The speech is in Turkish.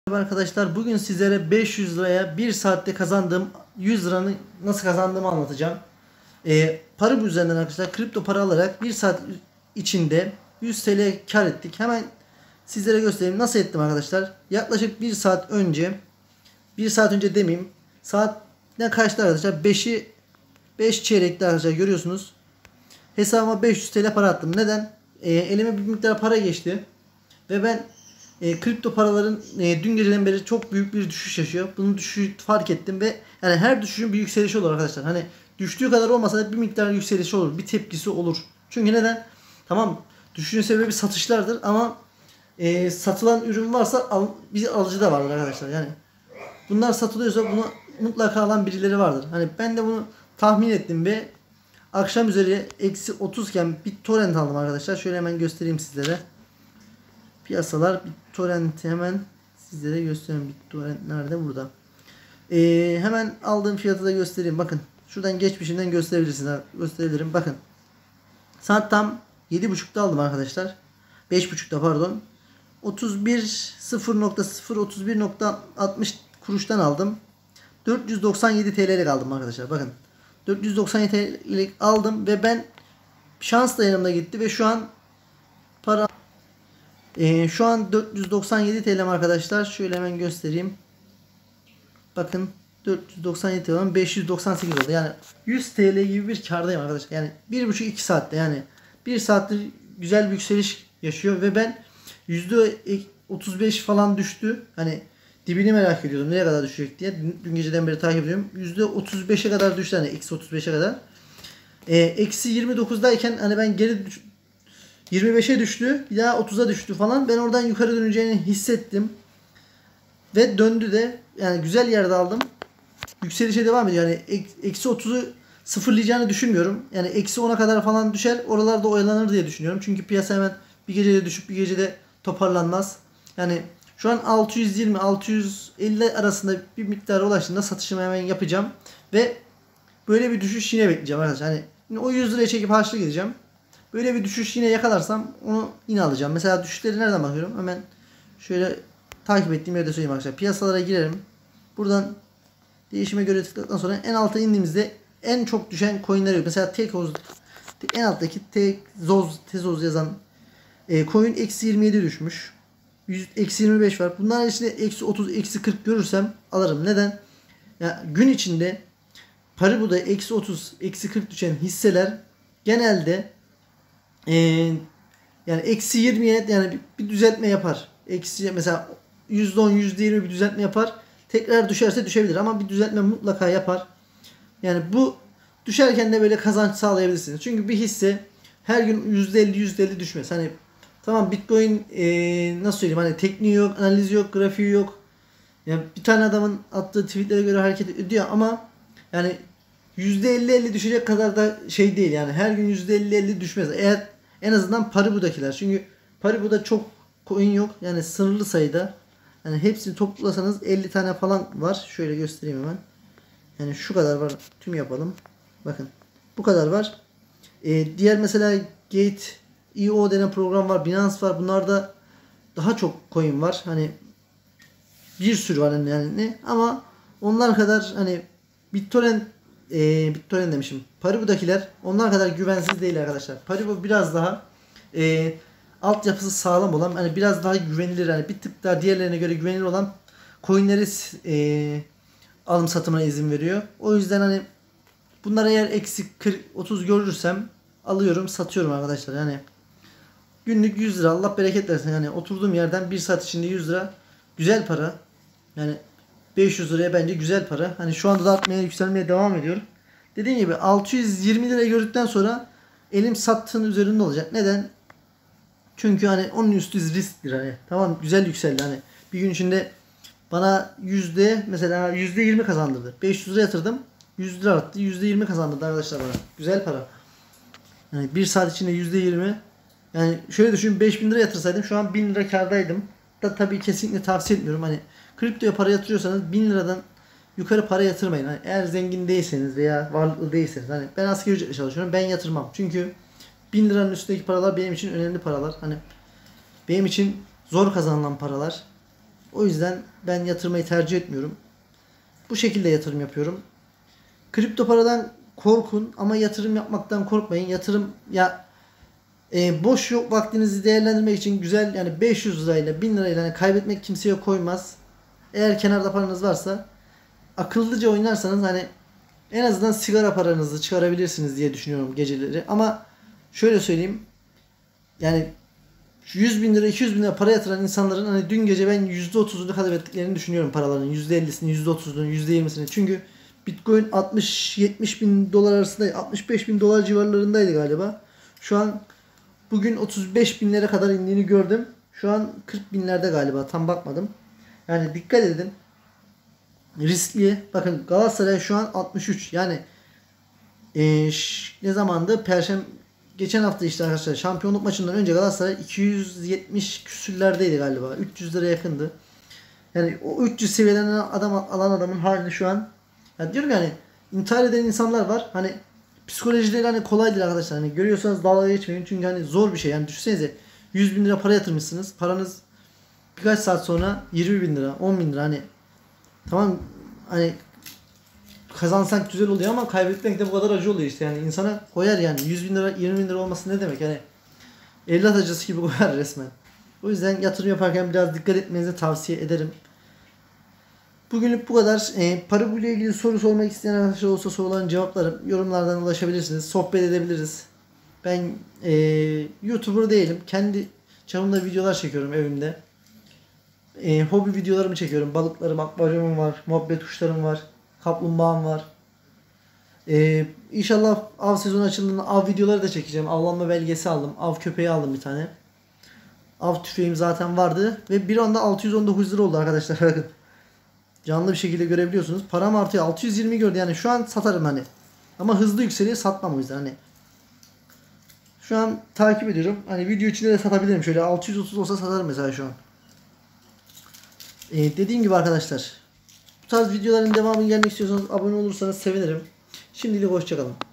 Merhaba arkadaşlar, bugün sizlere 500 liraya 1 saatte kazandığım 100 liranın nasıl kazandığımı anlatacağım. Para bu üzerinden arkadaşlar kripto para alarak 1 saat içinde 100 TL kar ettik. Hemen sizlere göstereyim nasıl ettim arkadaşlar. Yaklaşık 1 saat önce, 1 saat önce demeyeyim, saat ne kaçtı arkadaşlar? 5 çeyrekte arkadaşlar, görüyorsunuz. Hesabıma 500 TL para attım. Neden? Elime bir miktar para geçti ve ben kripto paraların dün geceden beri çok büyük bir düşüş yaşıyor. Bunu fark ettim ve yani her düşüşün bir yükselişi olur arkadaşlar. Hani düştüğü kadar olmasa da bir miktar yükselişi olur, bir tepkisi olur. Çünkü neden? Tamam, düşüşün sebebi satışlardır ama satılan ürün varsa bir alıcı da vardır arkadaşlar. Yani bunlar satılıyorsa bunu mutlaka alan birileri vardır. Hani ben de bunu tahmin ettim ve akşam üzeri -30 iken BitTorrent aldım arkadaşlar. Şöyle hemen göstereyim sizlere. Piyasalar BitTorrent'i hemen sizlere göstereyim. BitTorrent nerede? Burada. Hemen aldığım fiyatı da göstereyim. Bakın. Şuradan geçmişinden gösterebilirim. Bakın. Saat tam 7.30'da aldım arkadaşlar. 5.30'da pardon. 31.60 kuruştan aldım. 497 TL'lik aldım arkadaşlar. Bakın. 497 TL'lik aldım ve ben şans da yanımda gitti ve şu an şu an 497 TL'm arkadaşlar. Şöyle hemen göstereyim. Bakın 497 TL 598 oldu. Yani 100 TL gibi bir kardayım arkadaşlar. Yani 1,5-2 saatte, yani 1 saattir güzel bir yükseliş yaşıyor ve ben %35 falan düştü. Hani dibini merak ediyordum. Nereye kadar düşecek diye. Dün geceden beri takip ediyorum. %35'e kadar düştü. Hani -35'e kadar. -29'dayken hani ben geri 25'e düştü. Bir daha 30'a düştü falan. Ben oradan yukarı döneceğini hissettim. Ve döndü de. Yani güzel yerde aldım. Yükselişe devam ediyor. Yani -30'u sıfırlayacağını düşünmüyorum. Yani -10'a kadar falan düşer. Oralarda oyalanır diye düşünüyorum. Çünkü piyasa hemen bir gecede düşüp bir gecede toparlanmaz. Yani şu an 620-650 arasında bir miktara ulaştığında satışımı hemen yapacağım. Ve böyle bir düşüş yine bekleyeceğim arkadaşlar. Hani yine o 100 liraya çekip harçlı gideceğim. Böyle bir düşüş yine yakalarsam onu yine alacağım. Mesela düşüşleri nereden bakıyorum? Hemen şöyle takip ettiğim yerde söyleyeyim arkadaşlar. Piyasalara girelim. Buradan değişime göre tıkladıktan sonra en alta indiğimizde en çok düşen coinler yok. Mesela en alttaki Tezos yazan coin -27 düşmüş. -25 var. Bunların içinde -30, -40 görürsem alırım. Neden? Ya gün içinde Paribu'da -30, -40 düşen hisseler genelde yani -20'ye yani bir düzeltme yapar. Mesela %10, %20 bir düzeltme yapar. Tekrar düşerse düşebilir ama bir düzeltme mutlaka yapar. Yani bu düşerken de böyle kazanç sağlayabilirsiniz. Çünkü bir hisse her gün %50 düşmez. Hani tamam, Bitcoin nasıl söyleyeyim, hani tekniği yok, analizi yok, grafiği yok. Yani bir tane adamın attığı tweetlere göre hareket ediyor ama yani %50 düşecek kadar da şey değil. Yani her gün %50 düşmez. Eğer en azından Paribu'dakiler. Çünkü Paribu'da çok coin yok. Yani sınırlı sayıda. Yani hepsini toplasanız 50 tane falan var. Şöyle göstereyim hemen. Yani şu kadar var. Tüm yapalım. Bakın. Bu kadar var. Diğer mesela Gate.io denen program var. Binance var. Bunlarda daha çok coin var. Hani bir sürü var yani. Ama onlar kadar hani BitTorrent demişim. Paribu'dakiler onlar kadar güvensiz değil arkadaşlar. Paribu biraz daha altyapısı sağlam olan, hani biraz daha güvenilir, hani bir tık daha diğerlerine göre güvenilir olan coinleri alım satımına izin veriyor. O yüzden hani bunlara eğer -40-30 görürsem alıyorum, satıyorum arkadaşlar. Yani günlük 100 lira, Allah bereket versin. Yani oturduğum yerden 1 saat içinde 100 lira güzel para. Yani 500 liraya bence güzel para. Hani şu anda da artmaya, yükselmeye devam ediyor. Dediğim gibi 620 lira gördükten sonra elim sattığın üzerinde olacak. Neden? Çünkü hani onun üstü risktir hani. Tamam, güzel yükseldi hani. Bir gün içinde bana mesela %20 kazandırdı. 500 lira yatırdım. 100 lira arttı. %20 kazandırdı arkadaşlar bana. Güzel para. Yani 1 saat içinde %20. Yani şöyle düşün, 5000 lira yatırsaydım şu an 1000 lira kârdaydım. Da tabii kesinlikle tavsiye etmiyorum. Hani kriptoya para yatırıyorsanız 1000 liradan yukarı para yatırmayın. Hani eğer zengin değilseniz veya varlıklı değilseniz. Hani ben asgari ücretle çalışıyorum. Ben yatırmam. Çünkü 1000 liranın üstündeki paralar benim için önemli paralar. Hani benim için zor kazanılan paralar. O yüzden ben yatırmayı tercih etmiyorum. Bu şekilde yatırım yapıyorum. Kripto paradan korkun ama yatırım yapmaktan korkmayın. Yatırım ya boş yok vaktinizi değerlendirmek için güzel, yani 500 lirayla 1000 lirayla yani kaybetmek kimseye koymaz. Eğer kenarda paranız varsa akıllıca oynarsanız hani en azından sigara paranızı çıkarabilirsiniz diye düşünüyorum geceleri. Ama şöyle söyleyeyim, yani 100 bin lira 200 bin lira para yatıran insanların hani dün gece ben %30'unu kaybettiklerini düşünüyorum paraların. %50'sini, %30'unu, %20'sini. Çünkü Bitcoin 60-70 bin dolar arasında, 65 bin dolar civarlarındaydı galiba. Şu an bugün 35 binlere kadar indiğini gördüm. Şu an 40 binlerde galiba, tam bakmadım. Yani dikkat edin. Riskli. Bakın Galatasaray şu an 63. Yani ne zamandı? Geçen hafta işte arkadaşlar, şampiyonluk maçından önce Galatasaray 270 küsürlerdeydi galiba. 300 lira yakındı. Yani o 300 seviyeden alan adamın halini şu an, ya diyorum yani, intihar eden insanlar var. Hani psikolojileri hani kolay değil arkadaşlar. Hani görüyorsanız dalga geçmeyin. Çünkü hani zor bir şey. Yani düşünsenize 100 bin lira para yatırmışsınız. Paranız birkaç saat sonra 20 bin lira, 10 bin lira. Hani tamam, hani kazansak güzel oluyor ama kaybetmek de bu kadar acı oluyor işte. Yani insana koyar yani. 100 bin lira 20 bin lira olması ne demek? Yani evlat acısı gibi koyar resmen. O yüzden yatırım yaparken biraz dikkat etmenizi tavsiye ederim. Bugünlük bu kadar. Para ile ilgili soru sormak isteyen arkadaşlar olsa soruların cevaplarım. Yorumlardan ulaşabilirsiniz. Sohbet edebiliriz. Ben YouTuber değilim. Kendi çapımda videolar çekiyorum evimde. Hobi videolarımı çekiyorum. Balıklarım, akvaryumum var. Muhabbet kuşlarım var. Kaplumbağam var. İnşallah av sezonu açıldığında av videoları da çekeceğim. Avlanma belgesi aldım. Av köpeği aldım bir tane. Av tüfeğim zaten vardı. Ve bir anda 619 lira oldu arkadaşlar. Bakın. Canlı bir şekilde görebiliyorsunuz. Param artıyor. 620 gördü. Yani şu an satarım hani. Ama hızlı yükseliyor. Satmam o yüzden hani. Şu an takip ediyorum. Hani video içinde de satabilirim. Şöyle 630 olsa satarım mesela şu an. Dediğim gibi arkadaşlar, bu tarz videoların devamını gelmek istiyorsanız abone olursanız sevinirim. Şimdilik hoşçakalın.